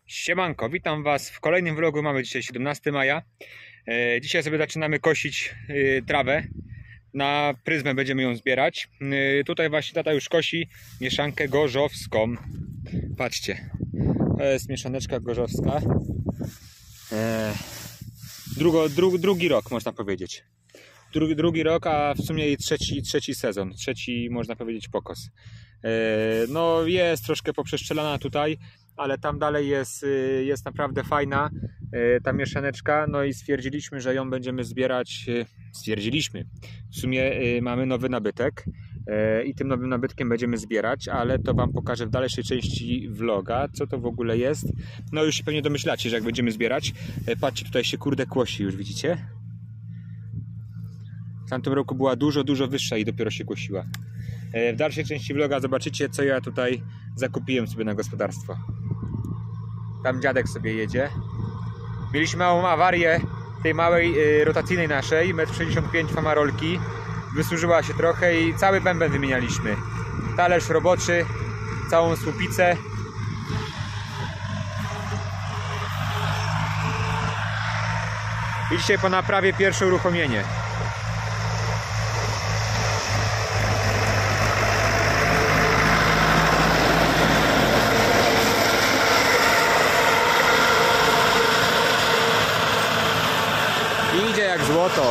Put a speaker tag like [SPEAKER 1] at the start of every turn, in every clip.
[SPEAKER 1] Siemanko, witam Was w kolejnym vlogu. Mamy dzisiaj 17 maja. Dzisiaj sobie zaczynamy kosić trawę. Na pryzmę będziemy ją zbierać. Tutaj właśnie tata już kosi mieszankę gorzowską. Patrzcie, to jest mieszaneczka gorzowska. Drugi rok można powiedzieć. Drugi rok, a w sumie i trzeci sezon. Trzeci, można powiedzieć, pokos. No jest troszkę poprzeszczelana tutaj, ale tam dalej jest naprawdę fajna ta mieszaneczka. No i stwierdziliśmy, że ją będziemy zbierać. W sumie mamy nowy nabytek i tym nowym nabytkiem będziemy zbierać, ale to Wam pokażę w dalszej części vloga, co to w ogóle jest. No już się pewnie domyślacie, że jak będziemy zbierać. Patrzcie, tutaj się kurde kłosi, już widzicie? W tamtym roku była dużo wyższa i dopiero się kłosiła. W dalszej części vloga zobaczycie, co ja tutaj zakupiłem sobie na gospodarstwo. Tam dziadek sobie jedzie. Mieliśmy małą awarię tej małej rotacyjnej naszej, 1,65 m famarolki. Wysłużyła się trochę i cały bęben wymienialiśmy. Talerz roboczy, całą słupicę. I dzisiaj po naprawie pierwsze uruchomienie. Idzie jak złoto.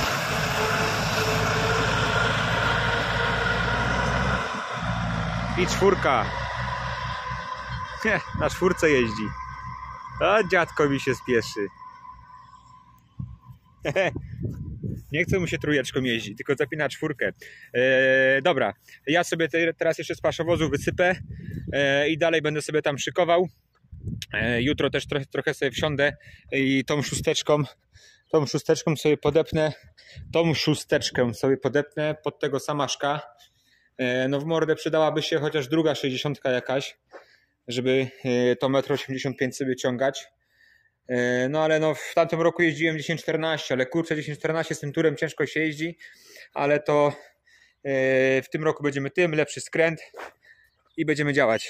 [SPEAKER 1] I czwórka. Na czwórce jeździ. A dziadko mi się spieszy. Nie chce mu się trójeczką jeździć, tylko zapina czwórkę. Dobra, ja sobie teraz jeszcze z paszowozu wysypę i dalej będę sobie tam szykował. Jutro też trochę sobie wsiądę i tą szósteczką sobie podepnę. Tą szósteczkę sobie podepnę pod tego samaszka. No w mordę przydałaby się chociaż druga 60 jakaś, żeby to 1,85 m sobie ciągać. No ale no w tamtym roku jeździłem 10-14, ale kurczę 10-14 z tym turem ciężko się jeździ, ale to w tym roku będziemy tym, lepszy skręt i będziemy działać.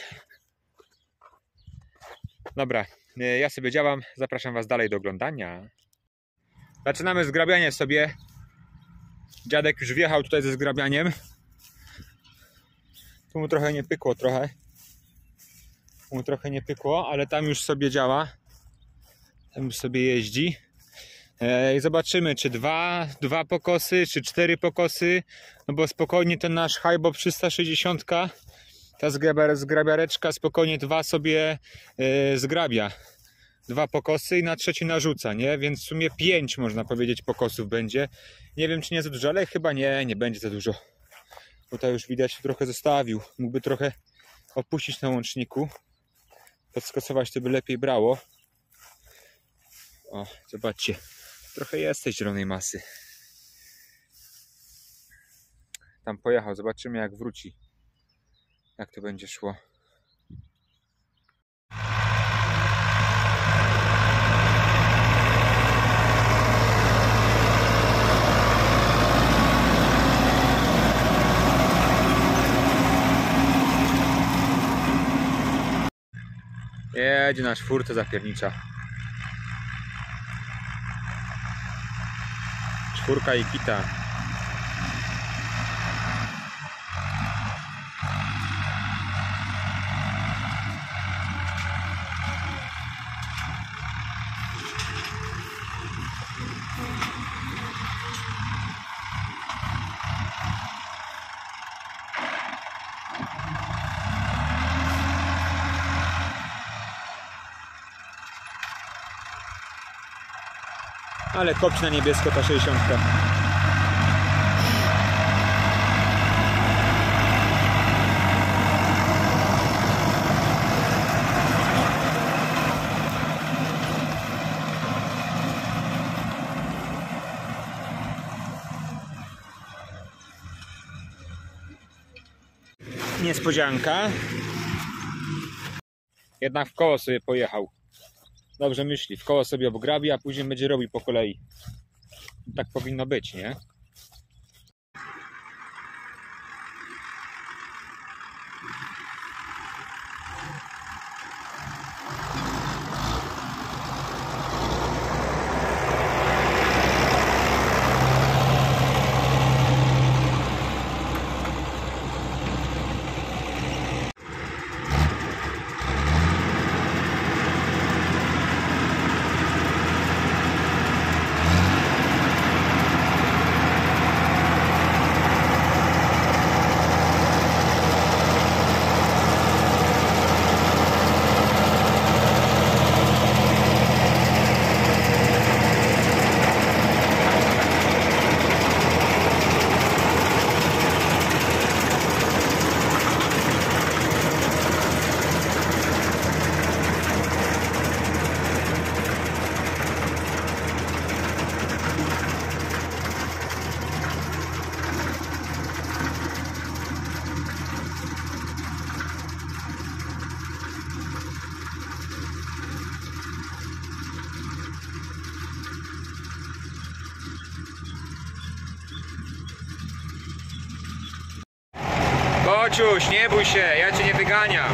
[SPEAKER 1] Dobra, ja sobie działam, zapraszam Was dalej do oglądania. Zaczynamy zgrabianie sobie. Dziadek już wjechał tutaj ze zgrabianiem. Tu mu trochę nie pykło, ale tam już sobie działa. Tam już sobie jeździ. I zobaczymy, czy dwa pokosy, czy 4 pokosy. No bo spokojnie ten nasz Hajbob 360, ta zgrabiareczka spokojnie 2 sobie zgrabia. 2 pokosy i na trzeci narzuca, nie? Więc w sumie 5 można powiedzieć pokosów będzie. Nie wiem, czy nie za dużo, ale chyba nie będzie za dużo. Tutaj już widać, trochę zostawił. Mógłby trochę opuścić na łączniku. Podskosować, to by lepiej brało. O, zobaczcie. Trochę jest tej zielonej masy. Tam pojechał. Zobaczymy, jak wróci. Jak to będzie szło. Jedzie na czwórce zapiernicza. Czwórka i kita. Ale kopci na niebiesko ta 60. Niespodzianka. Jednak w koło sobie pojechał. Dobrze myśli, w koło sobie obgrabi, a później będzie robił po kolei. Tak powinno być, nie? Bociuś, nie bój się, ja cię nie wyganiam.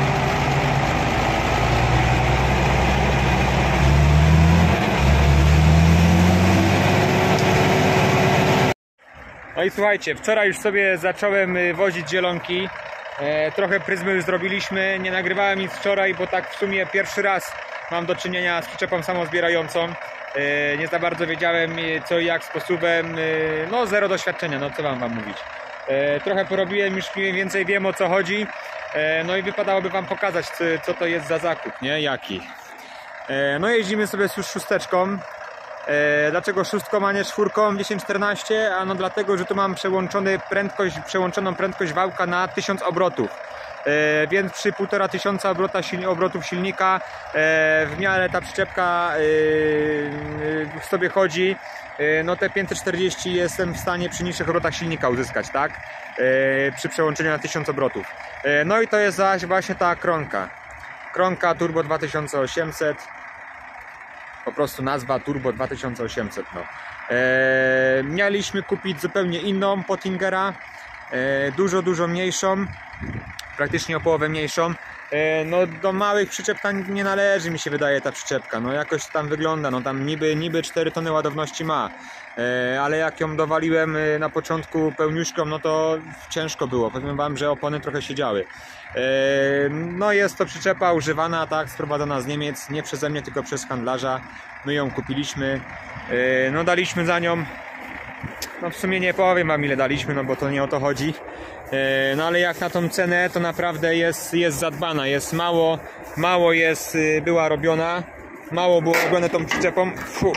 [SPEAKER 1] No i słuchajcie, wczoraj już sobie zacząłem wozić zielonki. Trochę pryzmy już zrobiliśmy, nie nagrywałem nic wczoraj, bo tak w sumie pierwszy raz mam do czynienia z przyczepą samozbierającą. Nie za bardzo wiedziałem co i jak sposobem, no zero doświadczenia, no co wam mówić. Trochę porobiłem, już mniej więcej wiem o co chodzi, no i wypadałoby wam pokazać co to jest za zakup, nie? Jaki. No jeździmy sobie z szósteczką. Dlaczego szóstką, a nie czwórką 10-14? Ano dlatego, że tu mam przełączoną prędkość wałka na 1000 obrotów. Więc przy 1500 obrotów silnika w miarę ta przyczepka sobie chodzi. No te 540 jestem w stanie przy niższych obrotach silnika uzyskać, tak? Przy przełączeniu na 1000 obrotów. No i to jest zaś właśnie ta Kronka Turbo 2800. Po prostu nazwa Turbo 2800. No. Mieliśmy kupić zupełnie inną Pottingera, dużo mniejszą, praktycznie o połowę mniejszą. No do małych przyczep nie należy, mi się wydaje, ta przyczepka. No jakoś tam wygląda, no tam niby 4 tony ładowności ma, ale jak ją dowaliłem na początku pełniuszką, no to ciężko było. Powiem wam, że opony trochę siedziały. No jest to przyczepa używana, tak, sprowadzona z Niemiec, nie przeze mnie, tylko przez handlarza. My ją kupiliśmy, no daliśmy za nią, no w sumie nie powiem wam ile daliśmy, no bo to nie o to chodzi. No ale jak na tą cenę, to naprawdę jest zadbana, jest mało jest, była robiona, mało było robione tą przyczepą.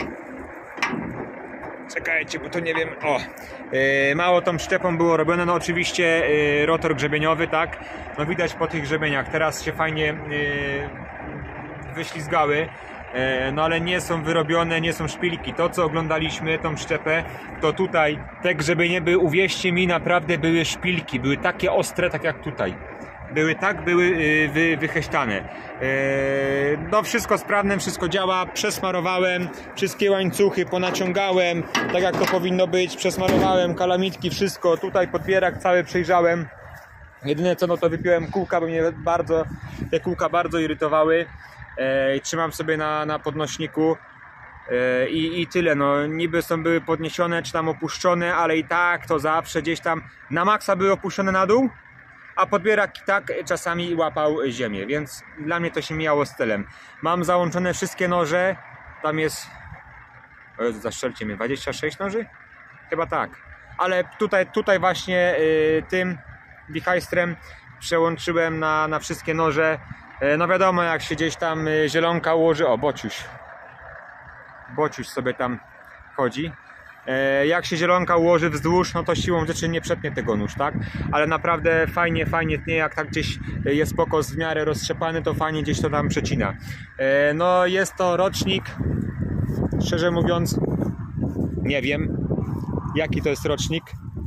[SPEAKER 1] Czekajcie, bo to nie wiem, mało tą przyczepą było robione, no oczywiście rotor grzebieniowy, tak, no widać po tych grzebieniach, teraz się fajnie wyślizgały. No ale nie są wyrobione, nie są szpilki. To co oglądaliśmy, tą przyczepę, to tutaj te grzebienie były, uwierzcie mi, naprawdę były szpilki, były takie ostre, tak jak tutaj. Były wycheśtane. No wszystko sprawne, wszystko działa, przesmarowałem, wszystkie łańcuchy ponaciągałem, tak jak to powinno być, przesmarowałem, kalamitki, wszystko, tutaj podbierak cały przejrzałem. Jedyne co, no to wypiąłem kółka, bo mnie te kółka bardzo irytowały. Trzymam sobie na podnośniku i tyle, no niby były podniesione czy tam opuszczone, ale i tak to zawsze gdzieś tam na maksa były opuszczone na dół, a podbierak i tak czasami łapał ziemię, więc dla mnie to się mijało z celem. Mam załączone wszystkie noże, tam jest, o Jezu, zaszczelcie mnie, 26 noży? Chyba tak, ale tutaj właśnie tym wichajstrem przełączyłem na wszystkie noże. No wiadomo, jak się gdzieś tam zielonka ułoży, o Bociuś sobie tam chodzi. Jak się zielonka ułoży wzdłuż, no to siłą rzeczy nie przetnie tego nóż, tak? Ale naprawdę fajnie tnie, jak tak gdzieś jest pokos w miarę roztrzepany, to fajnie gdzieś to tam przecina. No jest to rocznik, szczerze mówiąc, nie wiem jaki to jest rocznik.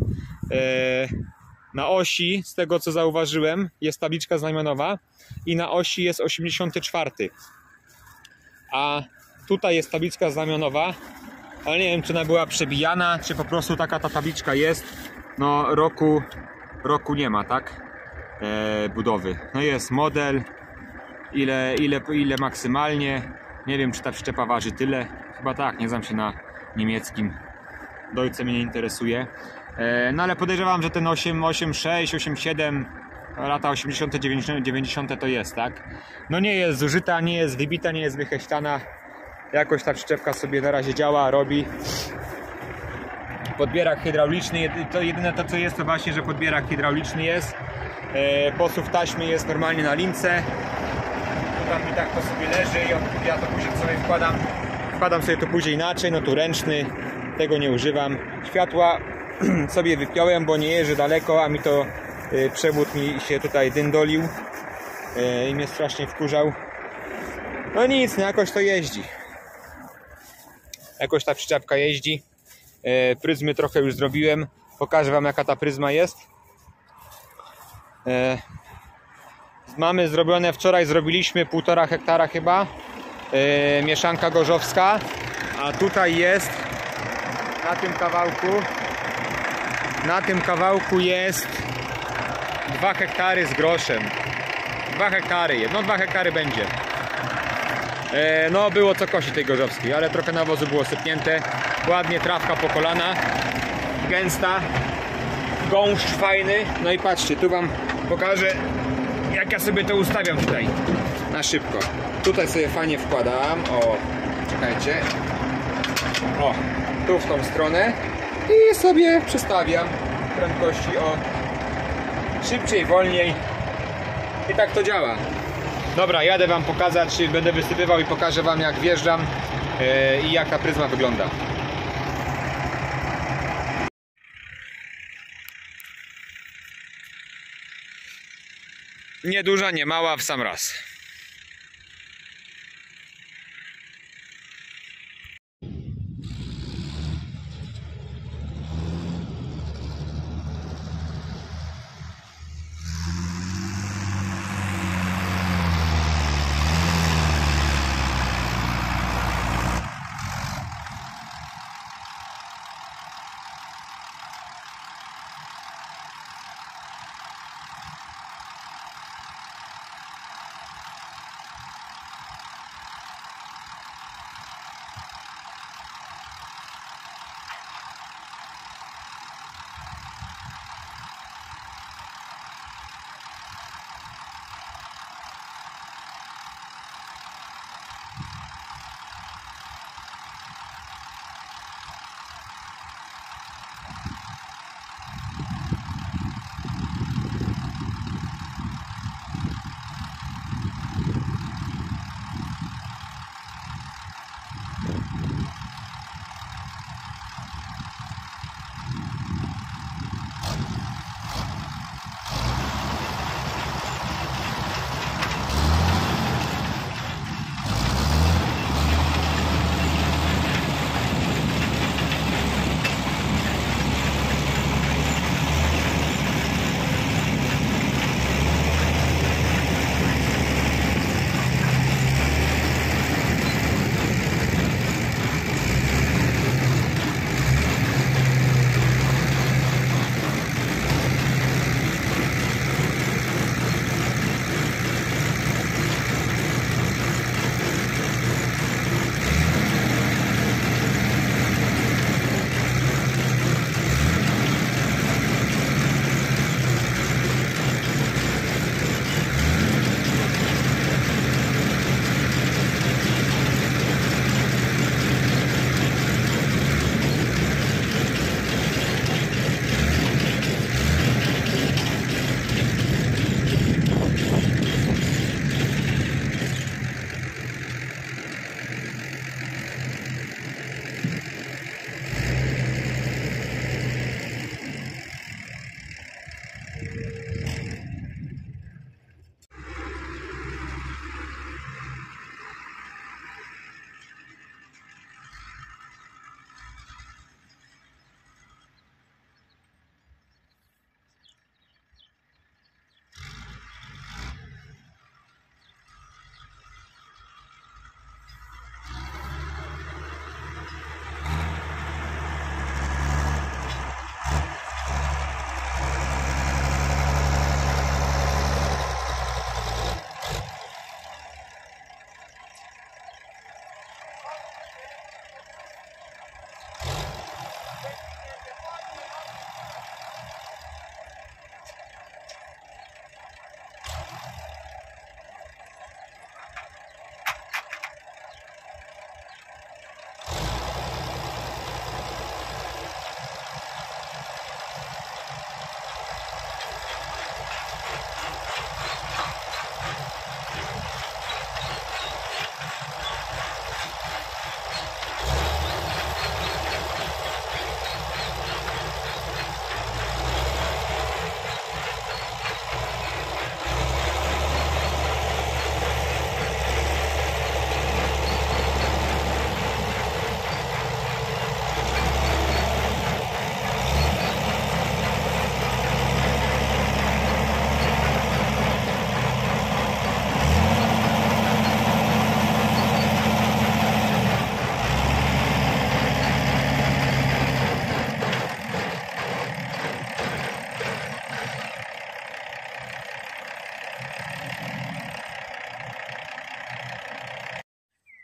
[SPEAKER 1] Na osi, z tego co zauważyłem, jest tabliczka znamionowa i na osi jest 84. A tutaj jest tabliczka znamionowa, ale nie wiem, czy ona była przebijana, czy po prostu taka ta tabliczka jest. No roku nie ma, tak? Budowy. No jest model, ile maksymalnie. Nie wiem, czy ta przyczepa waży tyle. Chyba tak, nie znam się na niemieckim. Deutsche mnie nie interesuje. No ale podejrzewam, że ten 8.6, 8.7, lata 80., 90. to jest, tak? No nie jest zużyta, nie jest wybita, nie jest wycheśtana. Jakoś ta przyczepka sobie na razie działa, robi. Podbierak hydrauliczny, to jedyne to co jest, to właśnie, że podbierak hydrauliczny jest. Posuw taśmy jest normalnie na lince. Tam mi tak to sobie leży i ja to później sobie wkładam sobie to później inaczej, no tu ręczny, tego nie używam. Światła sobie wypiąłem, bo nie jeżdżę daleko, a mi to przewód mi się tutaj dyndolił i mnie strasznie wkurzał. No nic, no jakoś to jeździ. Jakoś ta przyczepka jeździ. Pryzmy trochę już zrobiłem. Pokażę wam, jaka ta pryzma jest. Mamy zrobione, wczoraj zrobiliśmy 1,5 hektara chyba. Mieszanka gorzowska. A tutaj jest na tym kawałku jest 2 hektary z groszem. 2 hektary, no 2 hektary będzie. No było co kosić tej gorzowskiej, ale trochę nawozu było sypnięte. Ładnie trawka po kolana, gęsta, gąszcz fajny. No i patrzcie, tu wam pokażę, jak ja sobie to ustawiam tutaj na szybko. Tutaj sobie fajnie wkładam, o, czekajcie, o, tu w tą stronę i sobie przestawiam prędkości o szybciej, wolniej i tak to działa. Dobra, jadę wam pokazać, będę wysypywał i pokażę wam, jak wjeżdżam i jak ta pryzma wygląda. Nie duża, nie mała, w sam raz.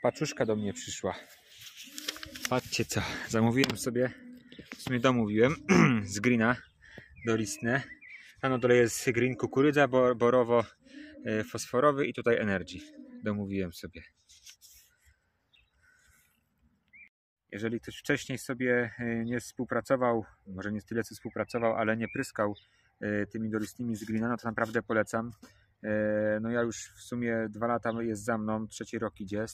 [SPEAKER 1] paczuszka do mnie przyszła. Patrzcie co, zamówiłem sobie, w sumie domówiłem, z greena dolistne. Tam na dole jest green kukurydza, borowo-fosforowy i tutaj energy. Domówiłem sobie. Jeżeli ktoś wcześniej sobie nie współpracował, może nie tyle co współpracował, ale nie pryskał tymi dolistnymi z greena, no to naprawdę polecam. No ja już w sumie 2 lata jest za mną, 3. rok idzie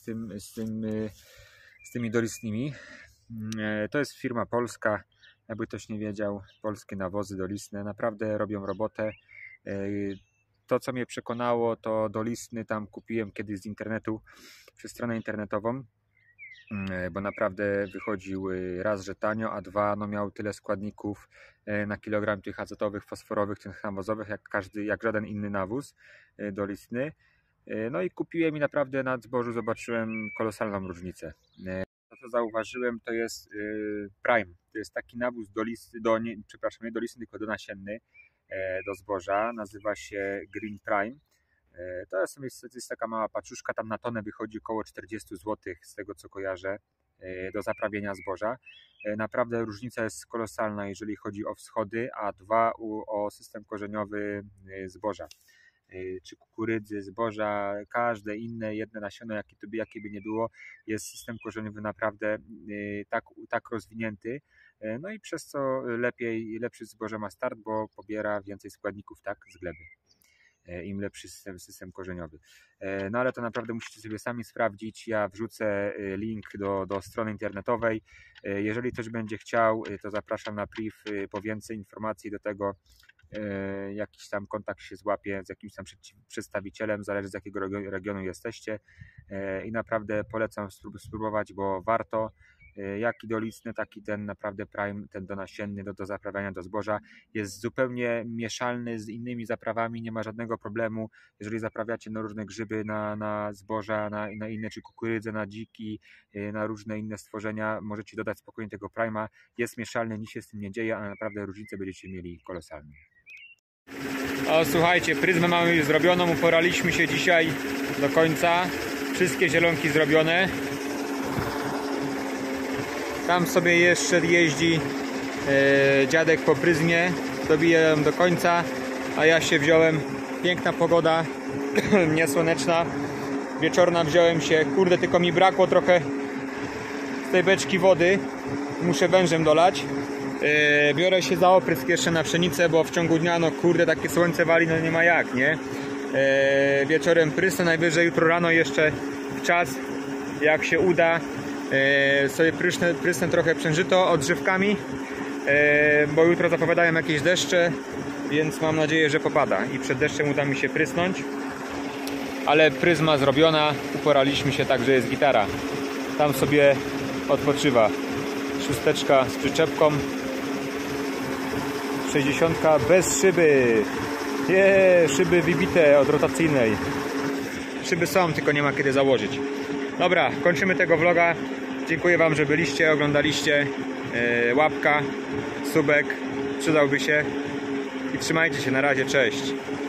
[SPEAKER 1] z tymi dolistnymi. To jest firma polska, jakby ktoś nie wiedział, polskie nawozy dolistne, naprawdę robią robotę. To co mnie przekonało, to dolistny tam kupiłem kiedyś z internetu, przez stronę internetową, bo naprawdę wychodził raz, że tanio, a 2, no miał tyle składników na kilogram tych azotowych, fosforowych, tych nawozowych, jak żaden inny nawóz dolistny. No i kupiłem i naprawdę na zbożu zobaczyłem kolosalną różnicę. To co zauważyłem, to jest Prime. To jest taki nawóz nie dolistny, tylko donasienny do zboża. Nazywa się Green Prime. To jest taka mała paczuszka, tam na tonę wychodzi około 40 zł z tego co kojarzę do zaprawienia zboża. Naprawdę różnica jest kolosalna, jeżeli chodzi o wschody, a 2 o system korzeniowy zboża. Czy kukurydzy, zboża, każde inne, jedne nasiona, jakie by nie było, jest system korzeniowy naprawdę tak rozwinięty. No i przez co lepszy zboże ma start, bo pobiera więcej składników z gleby. Im lepszy system korzeniowy. No ale to naprawdę musicie sobie sami sprawdzić. Ja wrzucę link do strony internetowej. Jeżeli ktoś będzie chciał, to zapraszam na priv po więcej informacji do tego. Jakiś tam kontakt się złapie z jakimś tam przedstawicielem, zależy z jakiego regionu jesteście i naprawdę polecam spróbować, bo warto. Jaki dolistny, taki ten naprawdę Prime, ten donasienny do zaprawiania do zboża jest zupełnie mieszalny z innymi zaprawami, nie ma żadnego problemu. Jeżeli zaprawiacie na różne grzyby, na zboża, na inne, czy kukurydzę, na dziki, na różne inne stworzenia, możecie dodać spokojnie tego Prime'a. Jest mieszalny, nic się z tym nie dzieje, a naprawdę różnicę będziecie mieli kolosalną. O, słuchajcie, pryzmę mamy już zrobioną, uporaliśmy się dzisiaj do końca. Wszystkie zielonki zrobione. Tam sobie jeszcze jeździ dziadek po pryzmie, dobija ją do końca, a ja się wziąłem, piękna pogoda, niesłoneczna, wieczorna wziąłem się, kurde, tylko mi brakło trochę z tej beczki wody, muszę wężem dolać. Biorę się za oprysk jeszcze na pszenicę, bo w ciągu dnia, no kurde, takie słońce wali, no nie ma jak, nie? Wieczorem prysnę, najwyżej jutro rano jeszcze w czas, jak się uda, sobie prysnę trochę przężyto odżywkami, bo jutro zapowiadają jakieś deszcze, więc mam nadzieję, że popada i przed deszczem uda mi się prysnąć. Ale pryzma zrobiona, uporaliśmy się, także jest gitara. Tam sobie odpoczywa 6 z przyczepką, 60 bez szyby. Szyby wybite od rotacyjnej. Szyby są, tylko nie ma kiedy założyć. Dobra, kończymy tego vloga. Dziękuję Wam, że byliście, oglądaliście. Łapka, subek przydałby się. I trzymajcie się, na razie, cześć.